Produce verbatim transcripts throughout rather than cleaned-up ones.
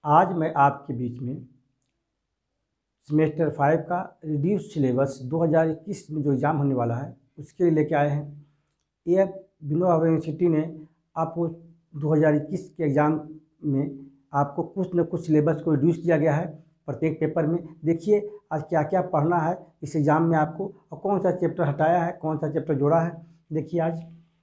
आज मैं आपके बीच में सेमेस्टर फाइव का रिड्यूस सिलेबस दो हज़ार इक्कीस में जो एग्ज़ाम होने वाला है उसके लिए लेके आए हैं। ये विनोबा यूनिवर्सिटी ने आपको दो हज़ार इक्कीस के एग्ज़ाम में आपको कुछ न कुछ सिलेबस को रिड्यूस किया गया है प्रत्येक पेपर में। देखिए आज क्या क्या पढ़ना है इस एग्ज़ाम में आपको, और कौन सा चैप्टर हटाया है, कौन सा चैप्टर जोड़ा है। देखिए आज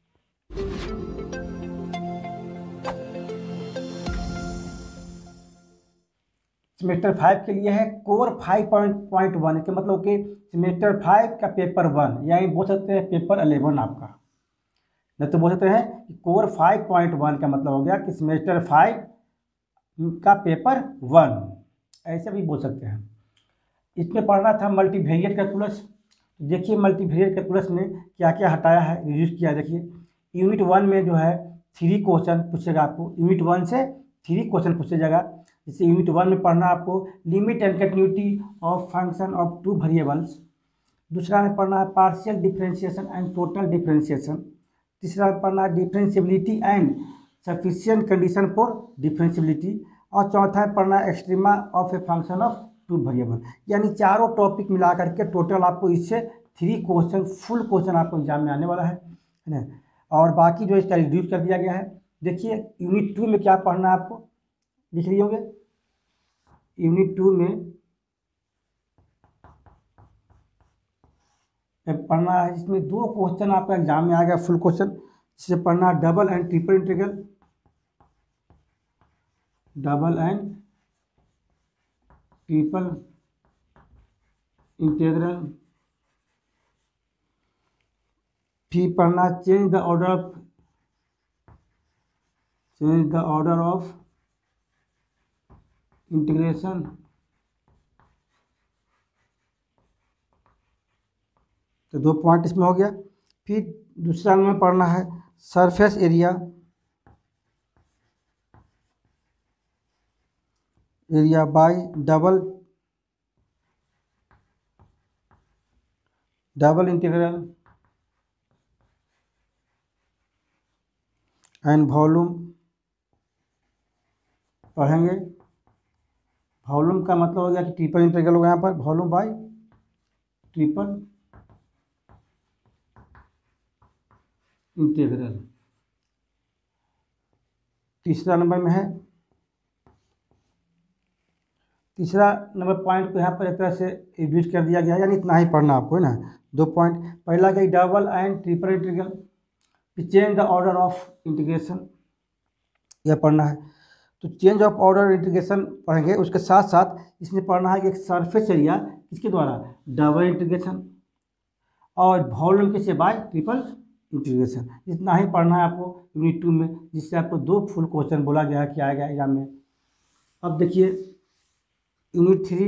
सेमेस्टर फाइव के लिए है कोर फाइव पॉइंट वन के मतलब कि सेमेस्टर फाइव का पेपर वन, यानी बोल सकते हैं पेपर अलेवन आपका, नहीं तो बोल सकते हैं कि कोर फाइव पॉइंट वन का मतलब हो गया कि सेमेस्टर फाइव का पेपर वन, ऐसे भी बोल सकते हैं। इसमें पढ़ना था मल्टीवेरिएट कैलकुलस। देखिए मल्टीवेरिएट कैलकुलस में क्या क्या हटाया है, रिड्यूस किया। देखिए यूनिट वन में जो है थ्री क्वेश्चन पूछेगा आपको, यूनिट वन से थ्री क्वेश्चन पूछे जाएगा। जैसे यूनिट वन में पढ़ना आपको limit and continuity of function of two variables. दूसरा में पढ़ना है partial differentiation and total differentiation. तीसरा में पढ़ना है differentiability and sufficient condition for differentiability. और चौथा में पढ़ना है extrema of a function of two variable. यानी चारों टॉपिक मिला करके टोटल आपको इससे थ्री क्वेश्चन फुल क्वेश्चन आपको एग्जाम में आने वाला है है ना। और बाकी जो इसका रिड्यूस कर दिया गया है। देखिए यूनिट टू में क्या पढ़ना है आपको, लिख लिए होंगे। यूनिट टू में पढ़ना है, इसमें दो क्वेश्चन आपका एग्जाम में आ गया फुल क्वेश्चन। जिससे पढ़ना है double and triple integral, double and triple integral. फिर पढ़ना change the order of change the order of integration. तो दो पॉइंट इसमें हो गया। फिर दूसरा में पढ़ना है surface area area by double double integral and volume पढ़ेंगे। वॉल्यूम का मतलब हो गया कि ट्रिपल इंटीग्रल होगा यहाँ पर, वॉल्यूम बाय ट्रिपल इंटीग्रल। तीसरा नंबर में है, तीसरा नंबर पॉइंट को यहाँ पर एक तरह से रिड्यूस कर दिया गया है, यानी इतना ही पढ़ना आपको है ना। दो पॉइंट, पहला क्या डबल एंड ट्रिपल इंटीग्रल, फिर change the order of integration, यह पढ़ना है। तो चेंज ऑफ ऑर्डर इंटीग्रेशन पढ़ेंगे। उसके साथ साथ इसमें पढ़ना है कि एक सरफेस एरिया किसके द्वारा, डबल इंटीग्रेशन, और वॉल्यूम किसे, बाय ट्रिपल इंटीग्रेशन। इतना ही पढ़ना है आपको यूनिट टू में, जिससे आपको दो फुल क्वेश्चन बोला गया है कि आएगा एग्जाम में। अब देखिए यूनिट थ्री,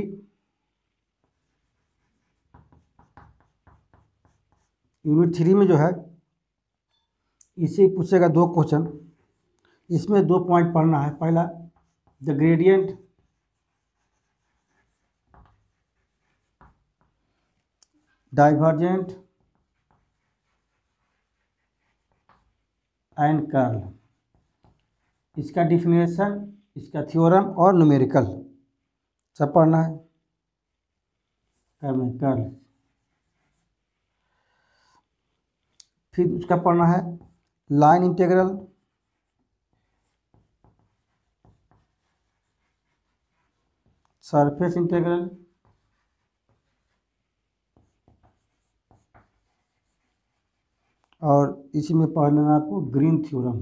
यूनिट थ्री में जो है इसे पूछेगा दो क्वेश्चन। इसमें दो पॉइंट पढ़ना है। पहला the gradient divergent and curl, इसका डिफिनेशन, इसका थ्योरम और न्यूमेरिकल सब पढ़ना है। कर्ल कर्ल फिर उसका पढ़ना है लाइन इंटीग्रल, सरफेस इंटीग्रल, और इसी में पढ़ना है आपको ग्रीन थ्योरम।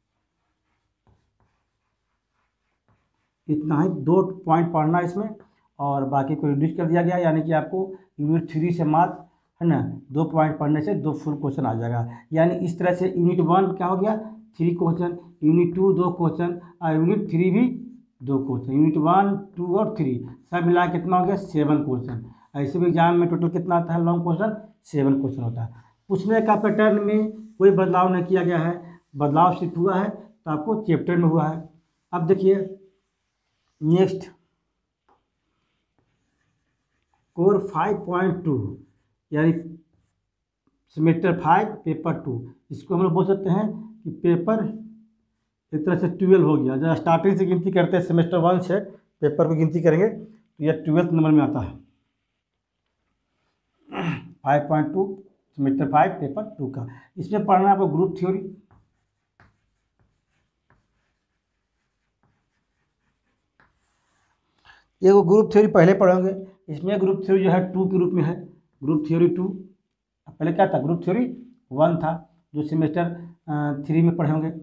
इतना ही दो पॉइंट पढ़ना है इसमें, और बाकी को रिड्यूस कर दिया गया, यानी कि आपको यूनिट थ्री से मात्र है ना दो पॉइंट पढ़ने से दो फुल क्वेश्चन आ जाएगा। यानी इस तरह से यूनिट वन क्या हो गया, थ्री क्वेश्चन, यूनिट टू दो क्वेश्चन, और यूनिट थ्री भी दो क्वेश्चन। यूनिट वन टू और थ्री सब मिला कितना हो गया, सेवन क्वेश्चन। ऐसे भी एग्जाम में टोटल कितना आता है लॉन्ग क्वेश्चन, सेवन क्वेश्चन होता है। पूछने का पैटर्न में कोई बदलाव नहीं किया गया है, बदलाव सिर्फ हुआ है तो आपको चैप्टर में हुआ है। अब देखिए next core five point two, यानी सेमेस्टर फाइव पेपर टू, इसको हम लोग बोल सकते हैं कि पेपर एक तरह से ट्वेल्व हो गया। जब स्टार्टिंग से गिनती करते हैं सेमेस्टर वन से पेपर को गिनती करेंगे तो यह ट्वेल्थ नंबर में आता है। Five point two semester five paper two का। इसमें पढ़ना है आपको ग्रुप थ्योरी। ये वो ग्रुप थ्योरी पहले पढ़ोगे, इसमें ग्रुप थ्योरी जो है टू के रूप में है। ग्रुप थ्योरी टू, पहले क्या था, ग्रुप थ्योरी वन था जो सेमेस्टर थ्री में पढ़े होंगे।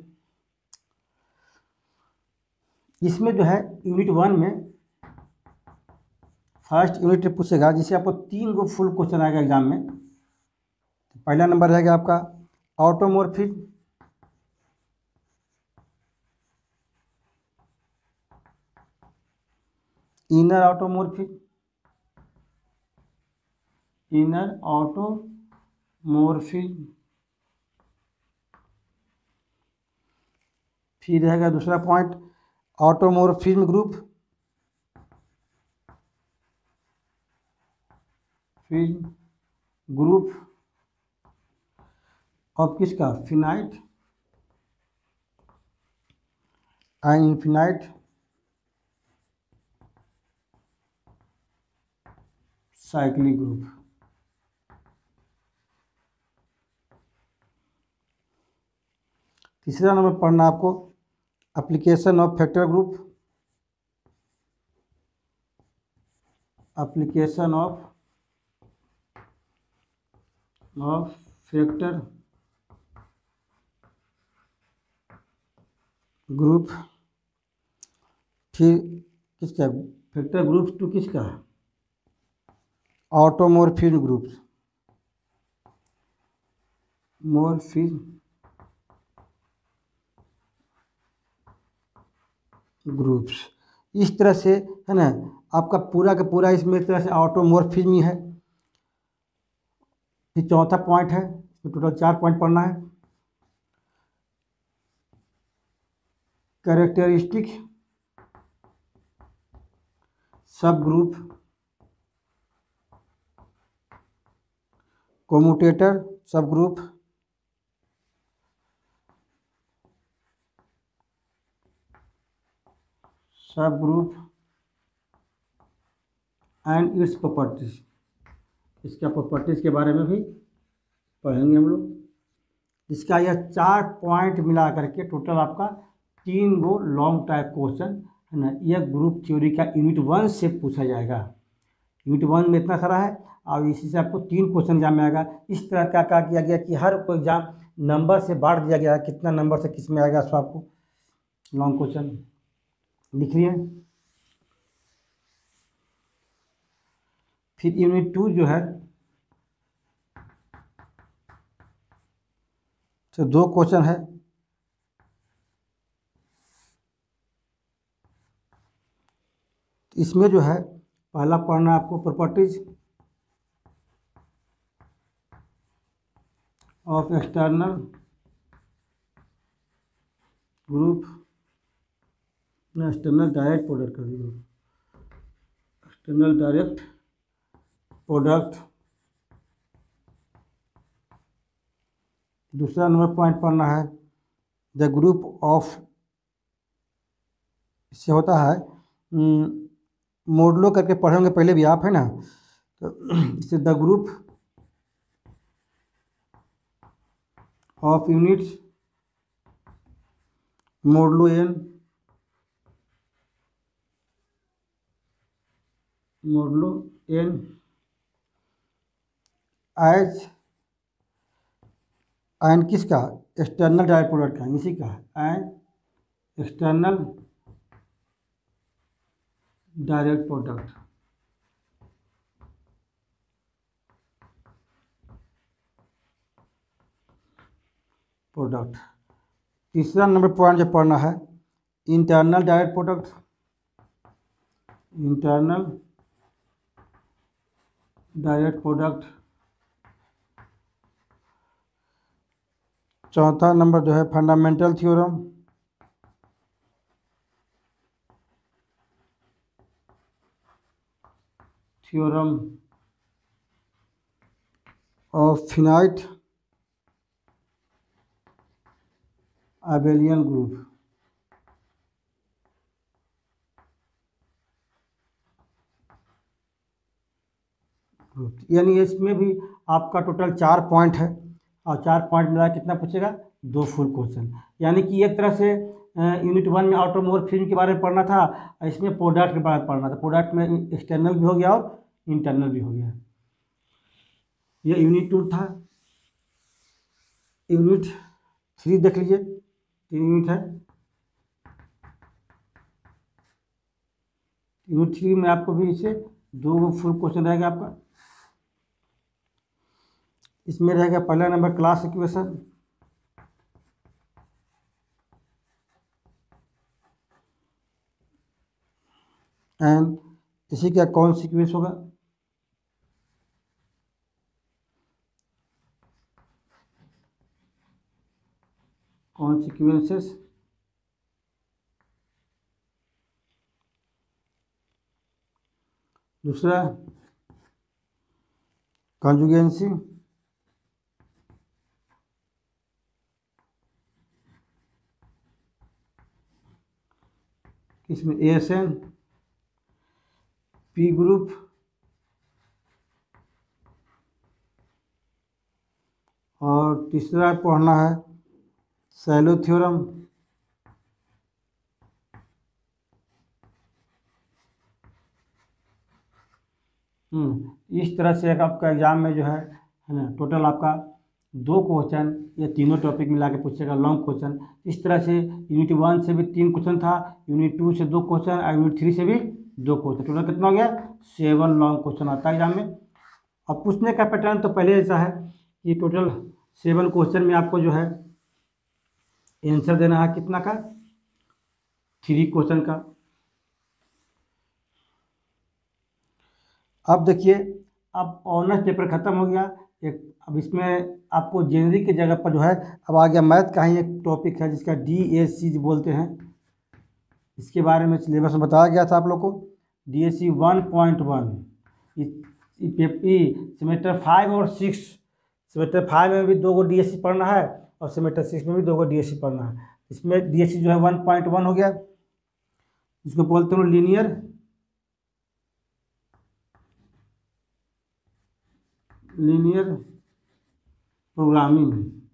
इसमें जो है यूनिट वन में फर्स्ट यूनिट पूछेगा जिसे आपको तीन गो फुल क्वेश्चन आएगा एग्जाम में। पहला नंबर रहेगा आपका automorphism, inner automorphism, inner automorphism. फिर रहेगा दूसरा पॉइंट ऑटोमॉर्फिज्म ग्रुप, फिर ग्रुप ऑफ किसका, finite and infinite cyclic group. तीसरा नंबर पढ़ना आपको application of factor group, application of of factor group. फिर किसका, फैक्टर ग्रुप टू किसका, ऑटोमॉर्फिज्म ग्रुप, मॉर्फिज्म ग्रुप्स। इस तरह से है ना आपका पूरा का पूरा इसमें एक तरह से ऑटोमॉर्फिज्म ही है। फिर चौथा पॉइंट है, इसमें टोटल चार पॉइंट पढ़ना है। कैरेक्टरिस्टिक सब ग्रुप, कोम्यूटेटर सब ग्रुप, सब ग्रुप एंड इट्स प्रॉपर्टीज। इसका प्रॉपर्टीज के बारे में भी पढ़ेंगे हम लोग। इसका यह चार पॉइंट मिला करके टोटल आपका तीन गो लॉन्ग टाइप क्वेश्चन है ना, यह ग्रुप थ्योरी का यूनिट वन से पूछा जाएगा। यूनिट वन में इतना सारा है और इसी से आपको तीन क्वेश्चन एग्जाम में आएगा। इस तरह का क्या किया गया कि हर कोई एग्जाम नंबर से बांट दिया गया है, कितना नंबर से किस में आएगा सो आपको लॉन्ग क्वेश्चन लिख लिए। फिर यूनिट टू जो है तो दो क्वेश्चन है। इसमें जो है पहला पढ़ना आपको properties of external group, external direct product कर दीजिए, एक्सटर्नल डायरेक्ट प्रोडक्ट। दूसरा नंबर पॉइंट पढ़ना है द ग्रुप ऑफ, इससे होता है मॉडलो करके पढ़ेंगे पहले भी आप है ना, तो इससे the group of units modulo n, modulo n as and किसका, एक्सटर्नल डायरेक्ट प्रोडक्ट का, इसी का and external direct product. Product तीसरा नंबर पॉइंट जो पढ़ना है internal direct product, internal direct product. चौथा नंबर जो है fundamental theorem, theorem of finite abelian group. Group, यानी इसमें भी आपका टोटल चार पॉइंट है और चार पॉइंट मिला कितना पूछेगा, दो फुल क्वेश्चन। यानी कि एक तरह से यूनिट वन में ऑटोमोबाइल फिल्म के बारे में पढ़ना था, इसमें प्रोडक्ट के बारे में पढ़ना था। प्रोडक्ट में एक्सटर्नल भी हो गया और इंटरनल भी हो गया। ये यूनिट टू था। यूनिट थ्री देख लीजिए, तीन यूनिट है। यूनिट थ्री में आपको भी इसे दो फुल क्वेश्चन रहेगा आपका। इसमें रहेगा पहला नंबर क्लास इक्वेशन, एंड इसी का कौन सीक्वेंस होगा, कौन सीक्वेंसेस। दूसरा कॉन्जुगेंसी, इसमें A S N, P group, और तीसरा पढ़ना है शैलो थ्योरम। हम्म इस तरह से एक आपका एग्जाम में जो है है ना, टोटल आपका दो क्वेश्चन ये तीनों टॉपिक मिला के पूछेगा, लॉन्ग क्वेश्चन। इस तरह से यूनिट वन से भी तीन क्वेश्चन था, यूनिट टू से दो क्वेश्चन और यूनिट थ्री से भी दो क्वेश्चन, टोटल कितना हो गया, सेवन लॉन्ग क्वेश्चन आता है एग्जाम में। अब पूछने का पैटर्न तो पहले ऐसा है कि टोटल सेवन क्वेश्चन में आपको जो है आंसर देना है कितना का, थ्री क्वेश्चन का। अब देखिए, अब ऑनर्स पेपर ख़त्म हो गया एक, अब इसमें आपको जेनरी की जगह पर जो है अब आ गया मैथ का ही एक टॉपिक है जिसका डी ए सी बोलते हैं। इसके बारे में सिलेबस में बताया गया था आप लोग को। D A C one point one semester five और सिक्स, सेमेस्टर फाइव में भी दो गो डी ए सी पढ़ना है और सेमेस्टर सिक्स में भी दो गो डी ए सी पढ़ना है। इसमें डी ए सी जो है वन पॉइंट वन हो गया, इसको बोलते हैं linear linear programming.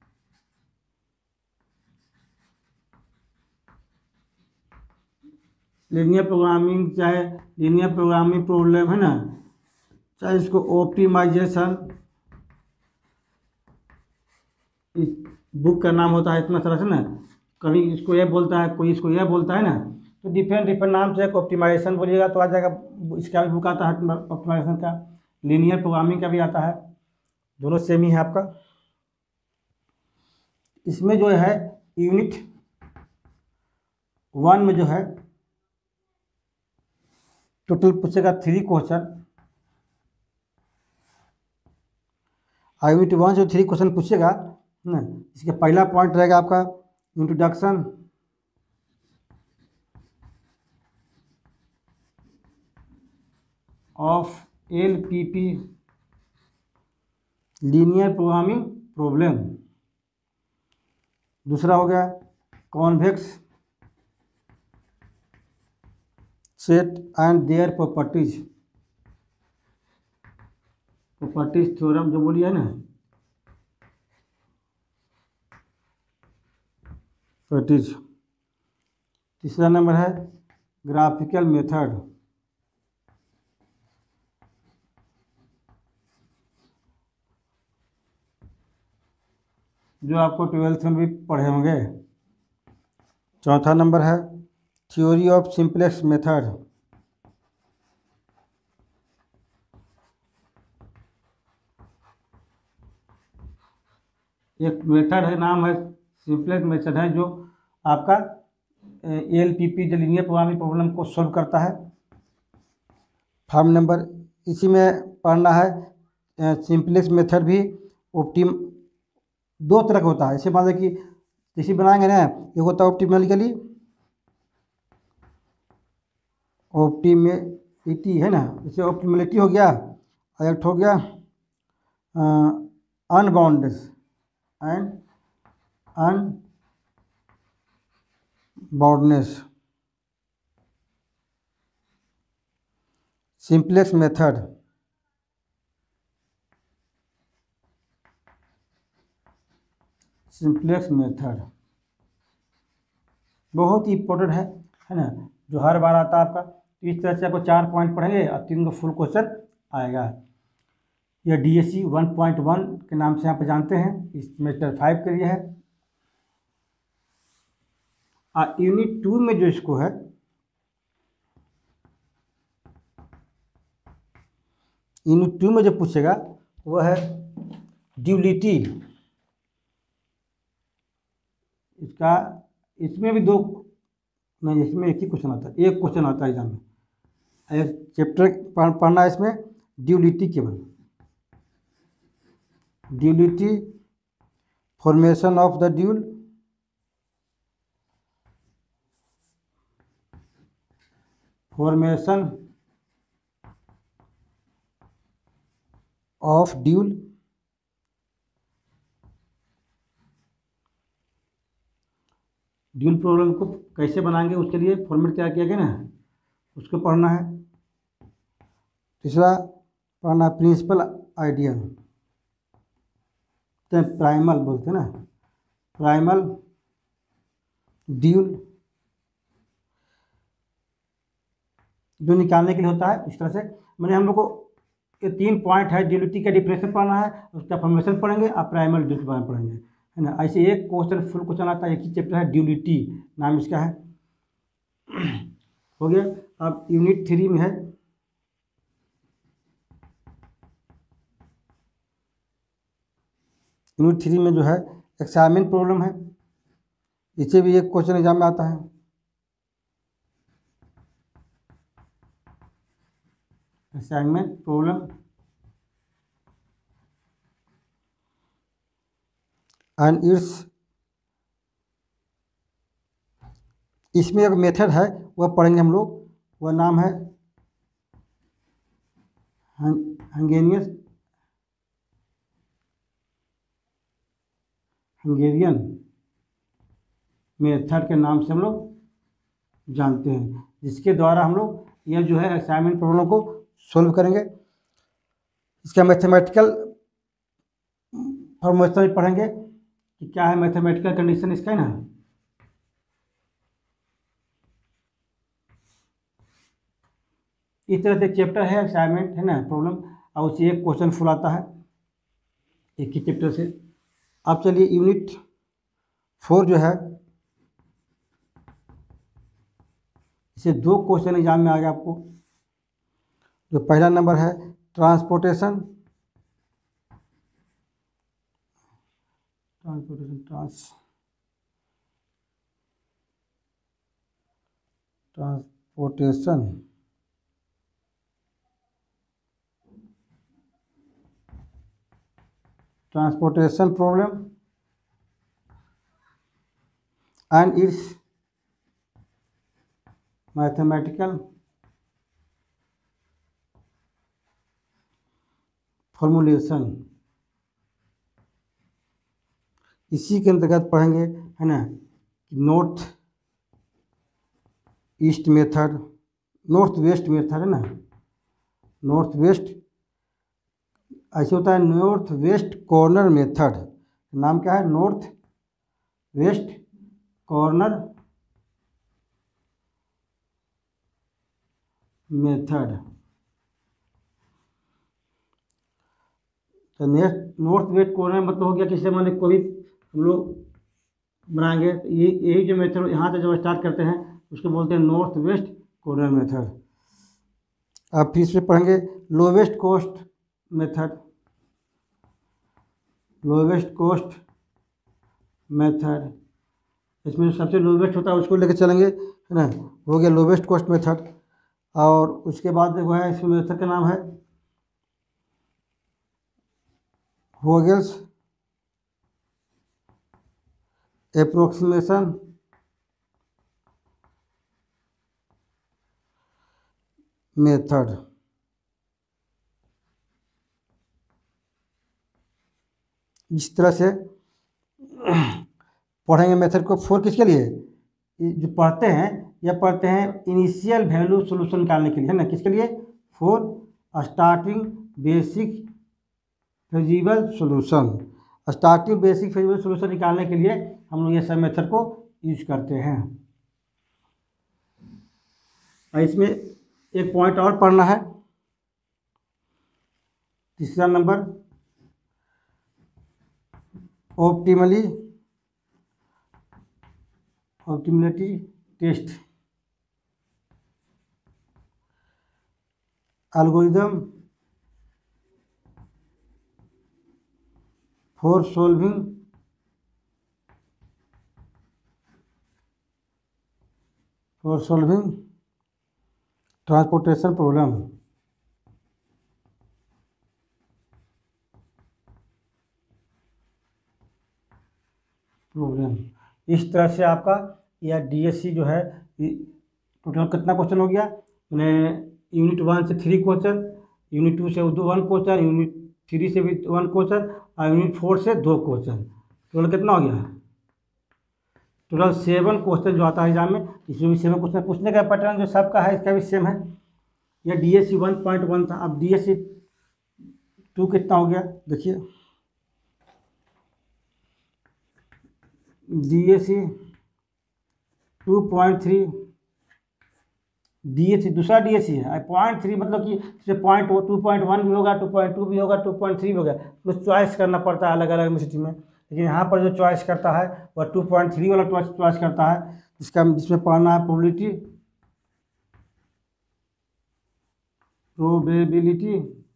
Linear programming चाहे लीनियर प्रोग्रामिंग प्रॉब्लम है ना, चाहे इसको ऑप्टिमाइजेशन, इस बुक का नाम होता है इतना तरह से ना, कभी इसको ये बोलता है, कोई इसको ये बोलता है ना, तो डिफरेंट डिफरेंट नाम से ऑप्टिमाइजेशन बोलिएगा तो आ जाएगा। इसका भी बुक आता है ऑप्टिमाइजेशन का, लीनियर प्रोग्रामिंग का भी आता है, दोनों सेम ही है आपका। इसमें जो है यूनिट वन में जो है टोटल पूछेगा थ्री क्वेश्चन, यूनिट वन से थ्री क्वेश्चन पूछेगा ना। इसका पहला पॉइंट रहेगा आपका introduction, of L P P linear programming problem. दूसरा हो गया convex set and their properties, properties theorem जो बोलिए है ना, प्रॉपर्टीज। तीसरा नंबर है ग्राफिकल मेथड, जो आपको ट्वेल्थ में भी पढ़े होंगे। चौथा नंबर है थ्योरी ऑफ सिंपलेक्स मेथड, एक मेथड है, नाम है सिंपलेक्स मेथड है, जो आपका एल पी पी जो लीनियर प्रोग्रामिंग प्रॉब्लम को सॉल्व करता है। फाइव नंबर इसी में पढ़ना है सिंपलेक्स मेथड भी ऑप्टिम दो तरह का होता है। ऐसे मान लो कि जैसे बनाएंगे ना, एक होता है ऑप्टिमेटिकली, ऑप्टिमेलिटी है ना, जैसे ऑप्टिमेलिटी हो गया, और एक हो गया unbounded and unboundedness. Simplex method simplex method बहुत ही इम्पोर्टेंट है है ना, जो हर बार आता है आपका। तो इस तरह से आपको चार पॉइंट पढ़ेंगे और तीन को फुल क्वेश्चन आएगा। यह D S C one point one के नाम से आप जानते हैं, इस सेमेस्टर फाइव के लिए है। और यूनिट टू में जो इसको है, यूनिट टू में जो पूछेगा वो है ड्यूलिटी। इसका इसमें भी दो नहीं, इसमें एक ही क्वेश्चन आता है, एक क्वेश्चन आता है एग्जाम में। एक चैप्टर पढ़ना है इसमें ड्यूलिटी केवल, duality, formation of the dual, formation of dual, dual problem को कैसे बनाएंगे उसके लिए फॉर्मेट तैयार किया गया ना, उसको पढ़ना है। तीसरा पढ़ना प्रिंसिपल आइडियल, तो प्राइमल बोलते हैं ना, प्राइमल ड्यूल जो निकालने के लिए होता है। इस तरह से मैंने हम लोग को ये तीन पॉइंट है, ड्यूलिटी का डिफरेंशियल पढ़ना है, उसका फॉर्मेशन पढ़ेंगे और प्राइमल ड्यूल पढ़ेंगे, है ना। ऐसे एक क्वेश्चन फुल क्वेश्चन आता है, एक ही चैप्टर है ड्यूलिटी नाम इसका है। हो गया। अब यूनिट थ्री में है यूनिट थ्री में जो है असाइनमेंट प्रॉब्लम है, इसे भी एक क्वेश्चन एग्जाम में आता है। असाइनमेंट प्रॉब्लम एंड इट्स, इसमें एक मेथड है वह पढ़ेंगे हम लोग, वह नाम है हंगेरियन हंगेरियन मेथड के नाम से हम लोग जानते हैं, जिसके द्वारा हम लोग यह जो है असाइनमेंट प्रॉब्लम को सॉल्व करेंगे। इसका मैथमेटिकल फॉर्मूला भी पढ़ेंगे कि क्या है मैथमेटिकल कंडीशन इसका, है ना। इस तरह से चैप्टर है असाइनमेंट, है ना, प्रॉब्लम, और उसी एक क्वेश्चन फुल आता है एक ही चैप्टर से। अब चलिए यूनिट फोर जो है, इसे दो क्वेश्चन एग्जाम में आ गया आपको। जो पहला नंबर है transportation, transportation trans transportation transportation problem and its mathematical formulation, इसी के अंतर्गत पढ़ेंगे, है ना, north east method, north west method, है ना, नॉर्थ वेस्ट, ऐसे होता है नॉर्थ वेस्ट कॉर्नर मेथड, नाम क्या है, नॉर्थ वेस्ट कॉर्नर मेथड। तो नेक्स्ट नॉर्थ वेस्ट कॉर्नर मतलब हो गया कि जैसे मान कोई हम लोग बनाएंगे, तो ये यही जो मेथड यहाँ से जब स्टार्ट करते हैं उसको बोलते हैं नॉर्थ वेस्ट कॉर्नर मेथड। अब फिर इसमें पढ़ेंगे lowest cost method, lowest cost method, इसमें जो सबसे लोवेस्ट होता है उसको लेकर चलेंगे, है ना, हो गया लोवेस्ट कॉस्ट मेथड। और उसके बाद वो है इस मेथड का नाम है वोगेल्स एप्रोक्सीमेशन मेथड। इस तरह से पढ़ेंगे मेथड को। फोर किसके लिए, जो पढ़ते हैं या पढ़ते हैं इनिशियल वैल्यू सॉल्यूशन निकालने के लिए, है ना, किसके लिए, for starting basic feasible solution. Starting basic physical solution निकालने के लिए हम लोग ये सब मेथड को यूज करते हैं। और इसमें एक पॉइंट और पढ़ना है, तीसरा number, optimally optimality test algorithm for solving for solving transportation problem. Problem इस तरह से आपका यह डीएससी जो है, टोटल कितना क्वेश्चन हो गया, यूनिट वन से थ्री क्वेश्चन, यूनिट टू से दो वन क्वेश्चन, यूनिट थ्री से भी वन क्वेश्चन और यूनिट फोर से दो क्वेश्चन, टोटल कितना हो गया, टोटल सेवन क्वेश्चन जो आता है एग्जाम में। इसमें भी सेवन क्वेश्चन पूछने का पैटर्न जो सबका है इसका भी सेम है। यह डीएससी वन पॉइंट वन था, अब डीएससी टू कितना हो गया देखिए, DSC two point three, DSC दूसरा डीएससी है, पॉइंट थ्री मतलब कि जैसे पॉइंट टू पॉइंट वन भी होगा, टू पॉइंट टू भी होगा, टू पॉइंट थ्री भी होगा, तो चॉइस करना पड़ता है अलग अलग यूनिवर्सिटी में। लेकिन यहाँ पर जो चॉइस करता है वह टू पॉइंट थ्री वाला चॉइस चॉइस करता है, जिसका जिसमें पढ़ना है probability probability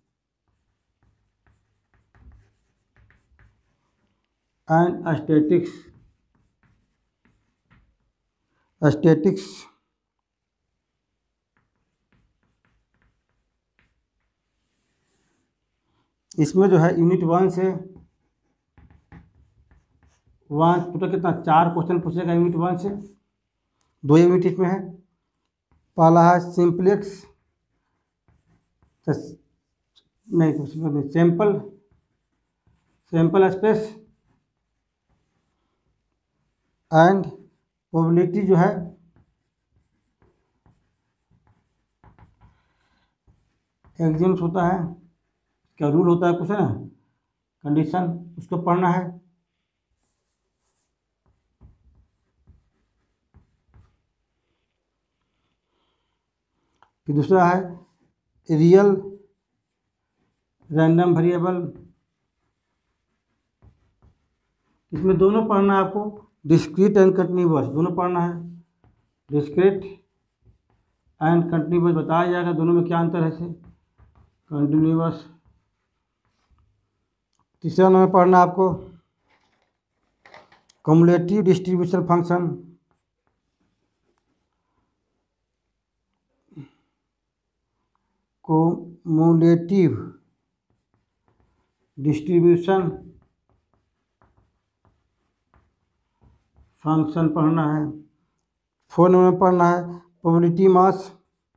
and statics statics इसमें जो है यूनिट वन से वन टोटल कितना चार क्वेश्चन पूछेगा यूनिट वन से, दो यूनिट इसमें है। पहला है सिंप्लेक्स नहीं नहीं sample sample space and probability जो है एग्जाम्स होता है, क्या रूल होता है कुछ है ना, कंडीशन, उसको पढ़ना है। फिर दूसरा है रियल रैंडम वेरिएबल, इसमें दोनों पढ़ना है आपको, डिस्क्रीट एंड कंटिन्यूअस दोनों पढ़ना है। डिस्क्रीट एंड कंटिन्यूअस बताया जाएगा दोनों में क्या अंतर है से, कंटिन्यूअस। तीसरा नंबर पढ़ना आपको cumulative distribution function, cumulative distribution function पढ़ना है। फोर नंबर पढ़ना है probability mass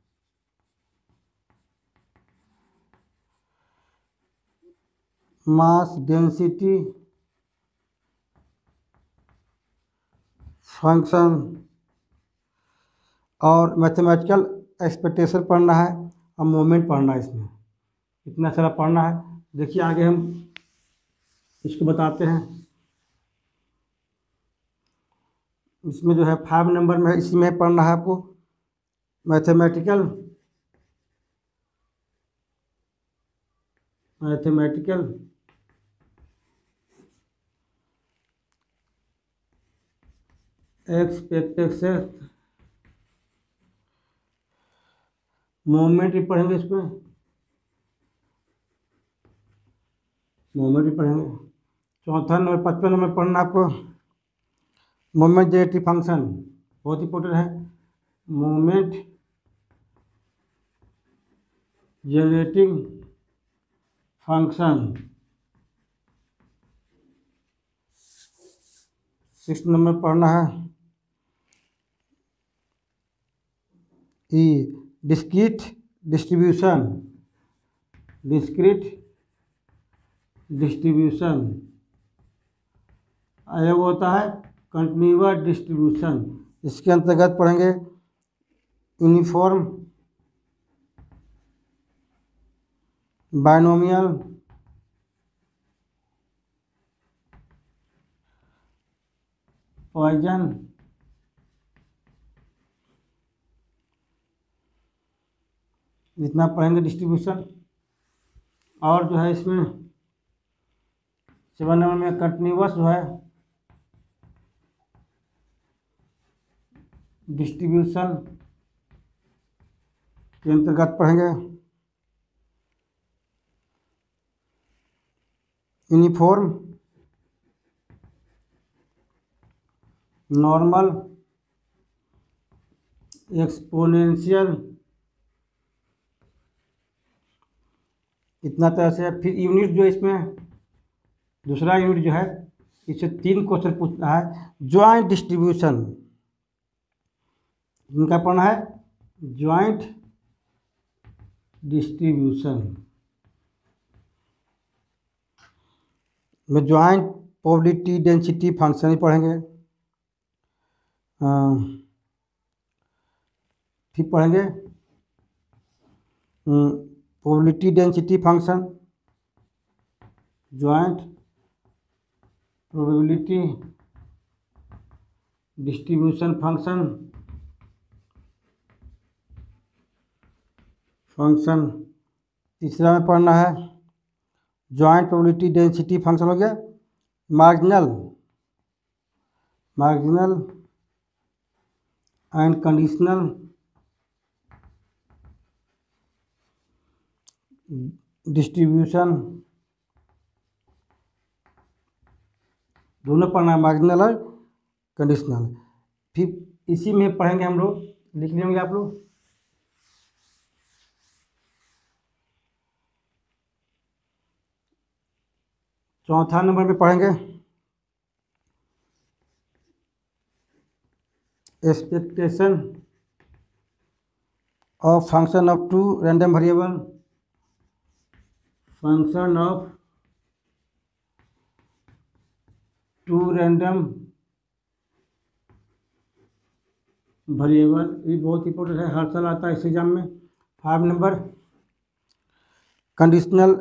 mass density function और मैथमेटिकल एक्सपेक्टेशन पढ़ना है और मोमेंट पढ़ना है। इसमें इतना सारा पढ़ना है। देखिए आगे हम इसको बताते हैं। इसमें जो है फाइव नंबर में इसमें पढ़ना है आपको मैथमेटिकल मैथमेटिकल एक्सपेक्टेशन मोमेंट भी पढ़ेंगे, इसमें मोमेंट भी पढ़ेंगे। चौथा नंबर पचपन नंबर पढ़ना आपको मोमेंट जेनरेटिव फंक्शन, बहुत इंपॉर्टेंट है। Moment generating function. Six number पढ़ना है ई डिस्क्रीट डिस्ट्रीब्यूशन डिस्क्रीट डिस्ट्रीब्यूशन यह वो होता है कंटिन्यूअस डिस्ट्रीब्यूशन। इसके अंतर्गत पढ़ेंगे यूनिफॉर्म बाइनोमियल पॉइजन जितना पढ़ेंगे डिस्ट्रीब्यूशन। और जो है इसमें सेवन नंबर में कंटिन्यूअस जो है डिस्ट्रीब्यूशन के अंतर्गत पढ़ेंगे यूनिफॉर्म, नॉर्मल, एक्सपोनेंशियल, इतना तरह से। फिर यूनिट जो इसमें दूसरा यूनिट जो है इससे तीन क्वेश्चन पूछना है। ज्वाइंट डिस्ट्रीब्यूशन इनका पढ़ना है, ज्वाइंट डिस्ट्रीब्यूशन में ज्वाइंट प्रोबेबिलिटी डेंसिटी फंक्शन ही पढ़ेंगे। फिर पढ़ेंगे probability density function, joint probability distribution function function तीसरा में पढ़ना है ज्वाइंट प्रोबेबिलिटी डेंसिटी फंक्शन हो गया। Marginal marginal and conditional distribution, दोनों पढ़ना है, मार्जिनल और कंडीशनल। फिर इसी में पढ़ेंगे हम लोग, लिख लेंगे आप लोग, चौथा नंबर में पढ़ेंगे expectation of function of two random variable, function of two random variable, ये बहुत इंपॉर्टेंट है, हर साल आता है इस एग्जाम में। फाइव नंबर कंडीशनल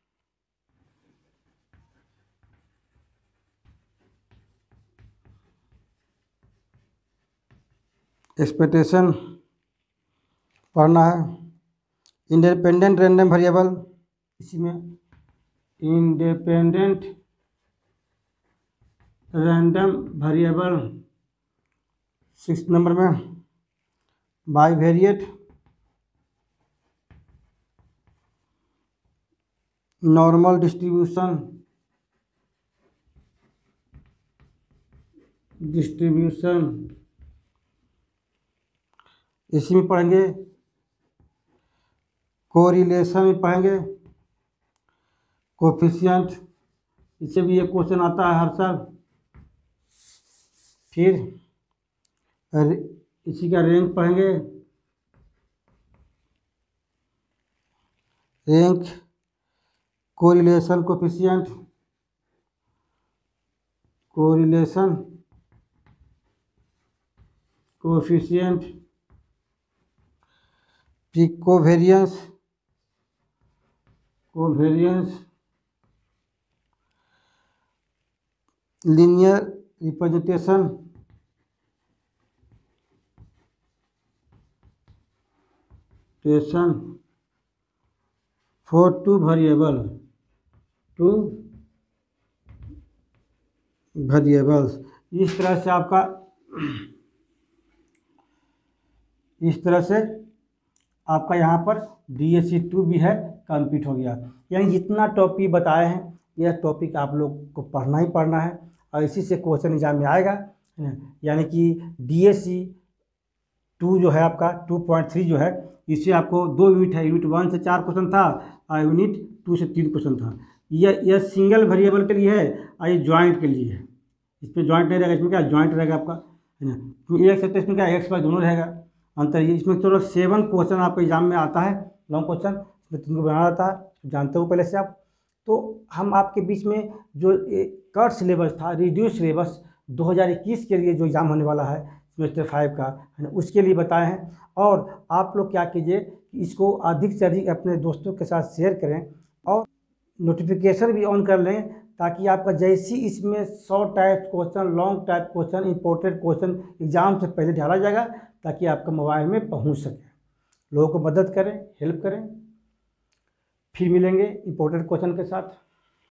एक्सपेक्टेशन पढ़ना है। इंडिपेंडेंट रैंडम वेरिएबल, इसी में independent random variable. Six number में बाइवेरिएट नॉर्मल डिस्ट्रीब्यूशन डिस्ट्रीब्यूशन इसी में पढ़ेंगे। कोरिलेशन में पढ़ेंगे कोफिशिएंट, इससे भी एक क्वेश्चन आता है हर साल। फिर इसी का रेंज पढ़ेंगे, range correlation coefficient correlation coefficient फिर कोवेरियंस कोवेरियंस लीनियर रिप्रेजेंटेशन टेशन for two variable two variables. इस तरह से आपका इस तरह से आपका यहाँ पर डी एस सी टू भी है, कंप्लीट हो गया। यानी जितना टॉपिक बताए हैं यह टॉपिक आप लोग को पढ़ना ही पढ़ना है और इसी से क्वेश्चन एग्जाम में आएगा। यानी कि डी एस सी टू जो है आपका टू पॉइंट थ्री जो है, इससे आपको दो यूनिट है, यूनिट वन से चार क्वेश्चन था और यूनिट टू से तीन क्वेश्चन था। यह यह सिंगल वेरिएबल के लिए है और ये ज्वाइंट के लिए है। इसमें ज्वाइंट नहीं रहेगा, इसमें क्या ज्वाइंट रहेगा आपका, है ना। तो एक से तो इसमें क्या एक्स वाई दोनों रहेगा, अंतर ये। इसमें तो सेवन क्वेश्चन आपके एग्जाम में आता है, लॉन्ग क्वेश्चन, इसमें तुमको बनाना रहता है, जानते हो पहले से आप। तो हम आपके बीच में जो कट सिलेबस था, रिड्यूस सिलेबस दो हज़ार इक्कीस के लिए जो एग्ज़ाम होने वाला है सेमेस्टर फाइव का, है ना, उसके लिए बताए हैं। और आप लोग क्या कीजिए कि इसको अधिक से अधिक अपने दोस्तों के साथ शेयर करें और नोटिफिकेशन भी ऑन कर लें, ताकि आपका जैसी इसमें short type question, long type question, important question exam से पहले डाला जाएगा ताकि आपका मोबाइल में पहुंच सके। लोगों को मदद करें, हेल्प करें। फिर मिलेंगे इंपॉर्टेंट क्वेश्चन के साथ।